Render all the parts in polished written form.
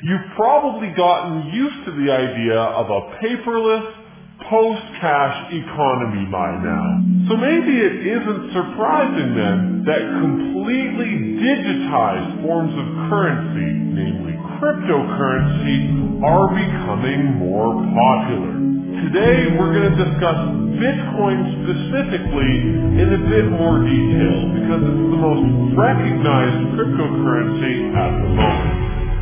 You've probably gotten used to the idea of a paperless, post-cash economy by now. So maybe it isn't surprising then that completely digitized forms of currency, namely cryptocurrency, are becoming more popular. Today we're going to discuss Bitcoin specifically in a bit more detail because it's the most recognized cryptocurrency at the moment.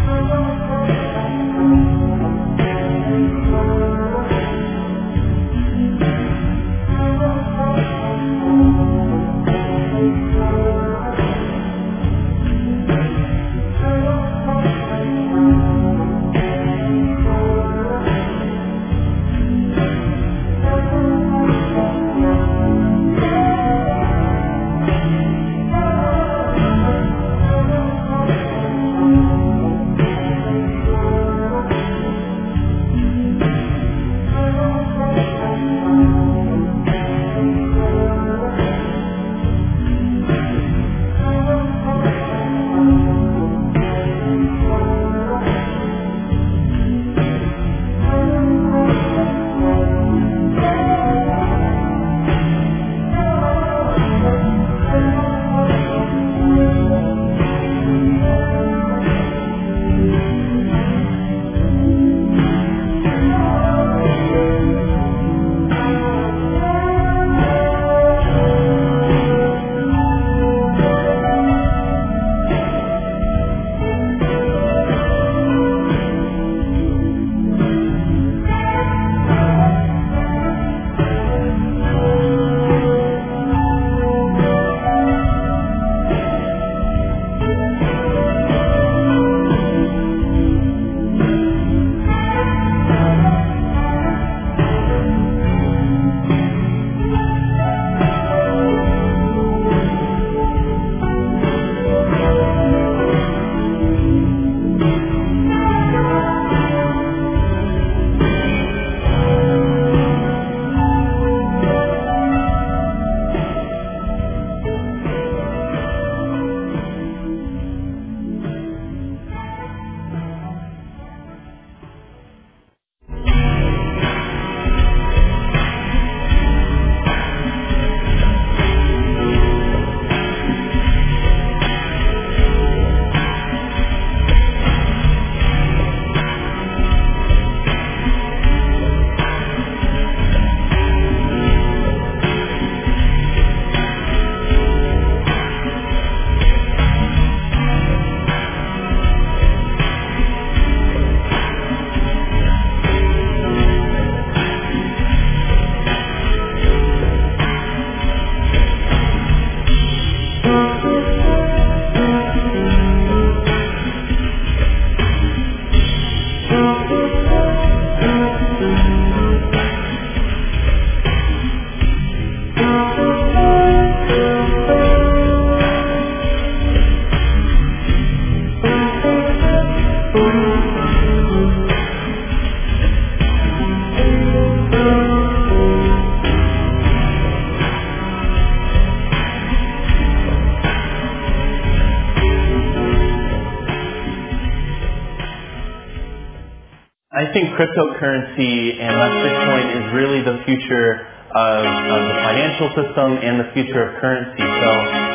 I think cryptocurrency and thus Bitcoin is really the future of the financial system and the future of currency. So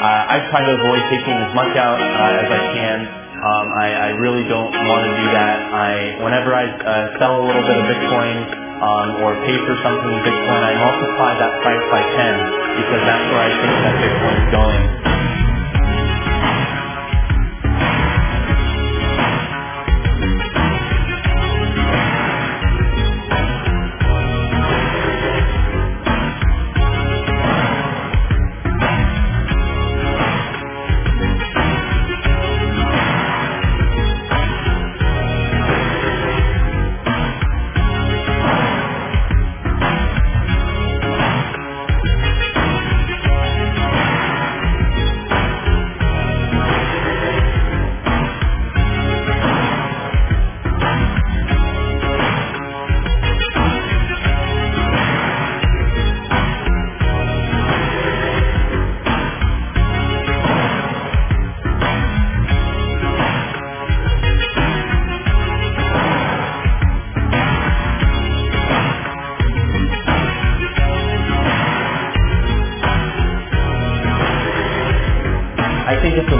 I try to avoid taking as much out as I can. I really don't want to do that. Whenever I sell a little bit of Bitcoin or pay for something in Bitcoin, I multiply that price by 10 because that's where I think that Bitcoin is going.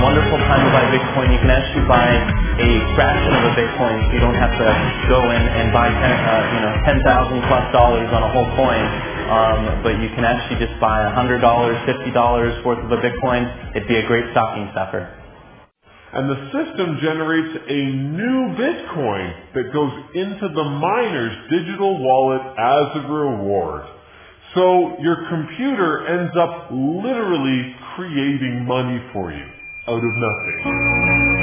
wonderful time to buy Bitcoin. You can actually buy a fraction of a Bitcoin, so you don't have to go in and buy $10,000+ on a whole coin. But you can actually just buy $100, $50 worth of a Bitcoin. It'd be a great stocking stuffer. And the system generates a new Bitcoin that goes into the miner's digital wallet as a reward. So your computer ends up literally creating money for you out of nothing.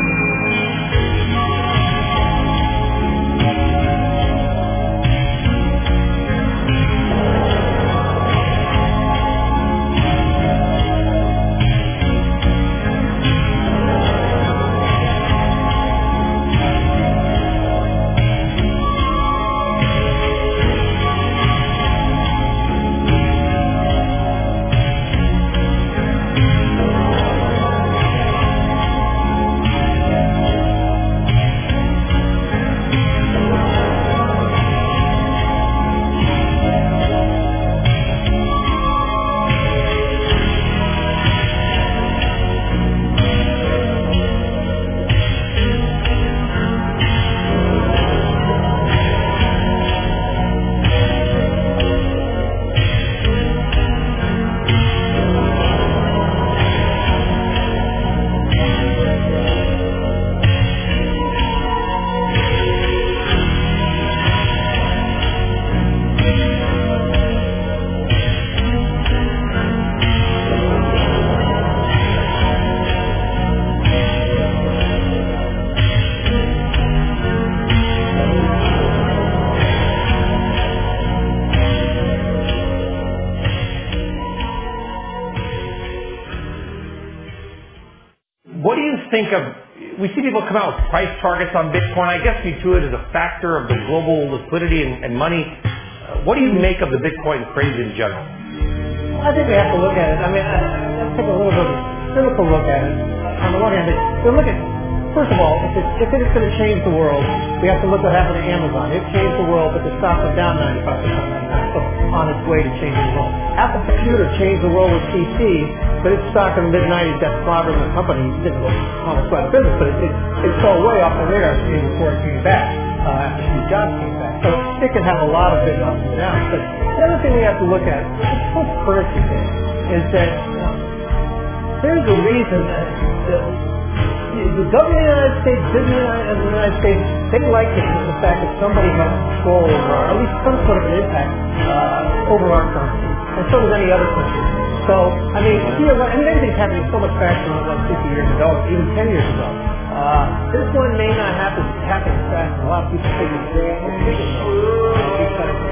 What do you think of, we see people come out with price targets on Bitcoin. I guess we view it as a factor of the global liquidity and money. What do you make of the Bitcoin craze in general? I think we have to look at it. I mean, let's take a little bit of a cynical look at it. On the one hand, first of all, if it is going to change the world, we have to look what happened to Amazon. It changed the world, but the stock went down 95% that time, so on its way to changing the world. Apple Computer changed the world with PC, but its stock in the mid-90s got slaughtered in the company. It didn't go almost out of business, but it fell way off the radar before it came back, after Steve Jobs came back. So it can have a lot of big ups and downs. But the other thing we have to look at, this whole currency thing, is that there's a reason that the government of the United States, business of the United States, they like the fact that somebody has control over, or at least some sort of an impact over our currency, and so does any other country. So, I mean, everything's happening so much faster than it was 50 years ago, even 10 years ago. This one may not happen as fast as a lot of people think it's going to.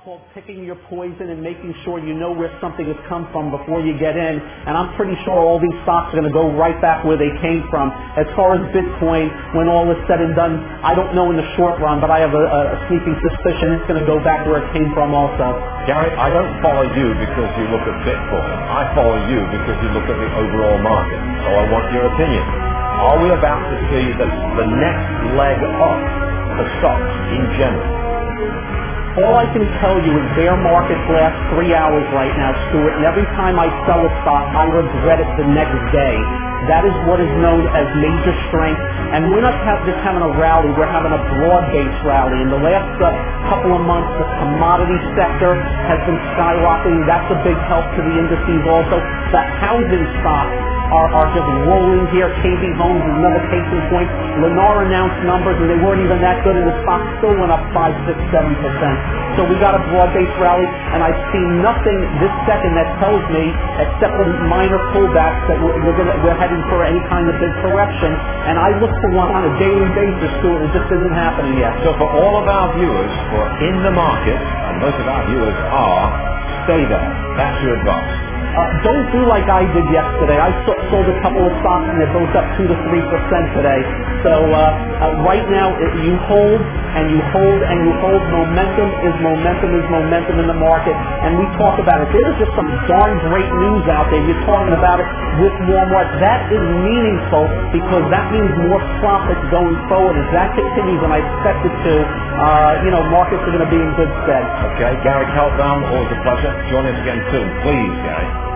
called picking your poison and making sure you know where something has come from before you get in. And I'm pretty sure all these stocks are going to go right back where they came from. As far as Bitcoin, when all is said and done, I don't know in the short run, but I have a sneaking suspicion it's going to go back where it came from also. Gary, I don't follow you because you look at Bitcoin. I follow you because you look at the overall market. So I want your opinion. Are we about to see the next leg up for stocks in general? All I can tell you is bear markets last 3 hours right now, Stuart, and every time I sell a stock, I regret it the next day. That is what is known as major strength, and we're not just having a rally, we're having a broad-based rally. In the last couple of months, the commodity sector has been skyrocketing. That's a big help to the indices also. The housing stocks are just rolling here. KB Homes is another case in point. Lennar announced numbers and they weren't even that good, and the stock still went up 5, 6, 7%. So we got a broad-based rally, and I see nothing this second that tells me, except for minor pullbacks, that we're heading for any kind of big correction. And I look for one on a daily basis, too, and it just isn't happening yet. So for all of our viewers who are in the market, and most of our viewers are, stay there. That's your advice. Don't do like I did yesterday. I sold a couple of stocks and they're both up 2 to 3% today. So right now, you hold and you hold and you hold. Momentum is momentum in the market. And we talk about it. There's just some darn great news out there. You're talking about it with Walmart. That is meaningful because that means more profit going forward. As that continues, and I expect it to, markets are going to be in good stead. Okay, Gary Kaltbaum, always a pleasure. Join us again soon, please, Gary.